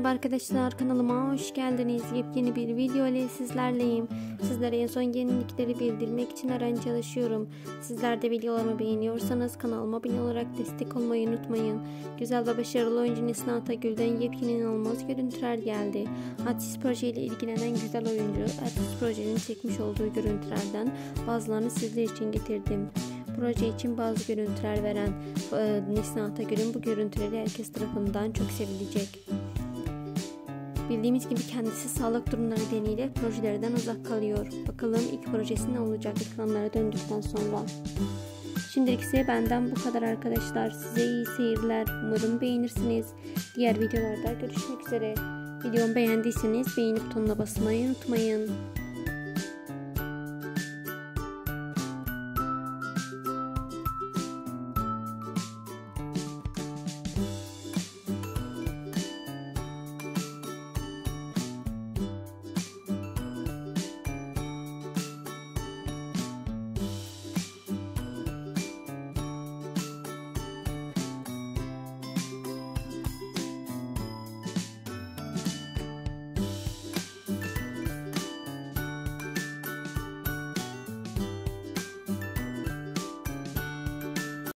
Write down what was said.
Merhaba arkadaşlar, kanalıma hoş geldiniz. Yepyeni bir video ile sizlerleyim. Sizlere en son yenilikleri bildirmek için her an çalışıyorum. Sizler de videolarımı beğeniyorsanız kanalıma abone olarak destek olmayı unutmayın. Güzel ve başarılı oyuncu Neslihan Atagül'den yepyeni inanılmaz görüntüler geldi. Artist projeyle ilgilenen güzel oyuncu Artist projenin çekmiş olduğu görüntülerden bazılarını sizler için getirdim. Proje için bazı görüntüler veren Neslihan Atagül'ün bu görüntüleri herkes tarafından çok sevilecek. Bildiğimiz gibi kendisi sağlık durumları nedeniyle projelerden uzak kalıyor. Bakalım ilk projesi ne olacak ekranlara döndükten sonra. Şimdilik ise benden bu kadar arkadaşlar. Size iyi seyirler. Umarım beğenirsiniz. Diğer videolarda görüşmek üzere. Videomu beğendiyseniz beğeni butonuna basmayı unutmayın.